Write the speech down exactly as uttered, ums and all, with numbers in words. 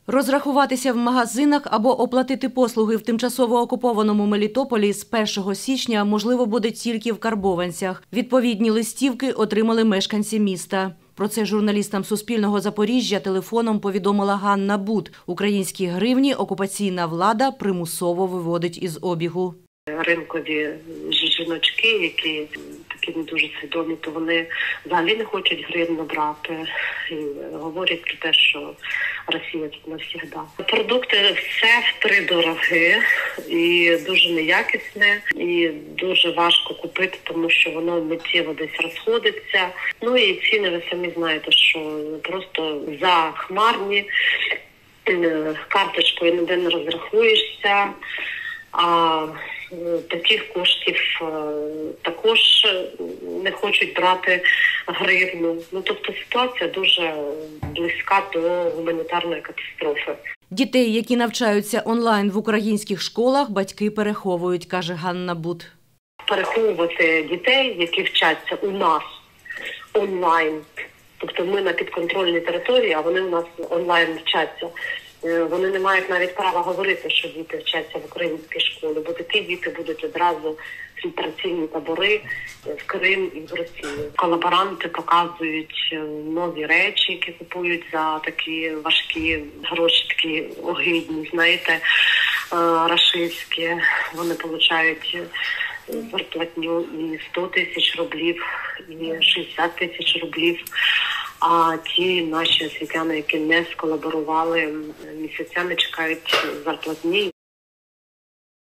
Розрахуватися в магазинах або оплатити послуги в тимчасово окупованому Мелітополі з першого січня можливо буде тільки в карбованцях. Відповідні листівки отримали мешканці міста. Про це журналістам Суспільного Запоріжжя телефоном повідомила Ганна Бут. Українські гривні окупаційна влада примусово виводить із обігу. Ринкові жіночки, які такі не дуже свідомі, то вони взагалі не хочуть гривну брати і говорять про те, що Росія тут навсігда. Продукти все втридороги і дуже неякісне, і дуже важко купити, тому що воно миттєво десь розходиться. Ну і ціни, ви самі знаєте, що просто захмарні, карточкою ніде не розрахуєшся, а таких коштів також не хочуть брати гривну. Ну, тобто ситуація дуже близька до гуманітарної катастрофи. Дітей, які навчаються онлайн в українських школах, батьки переховують, каже Ганна Бут. Переховувати дітей, які вчаться у нас онлайн, тобто ми на підконтрольній території, а вони у нас онлайн вчаться. Вони не мають навіть права говорити, що діти вчаться в українській школі, бо такі діти будуть одразу фільтраційні табори в Крим і в Росію. Колаборанти показують нові речі, які купують за такі важкі гроші, такі огидні, знаєте, рашистські. Вони отримують зарплатню і сто тисяч рублів, і шістдесят тисяч рублів. А ті наші освітяни, які не сколаборували, місяцями чекають зарплатні.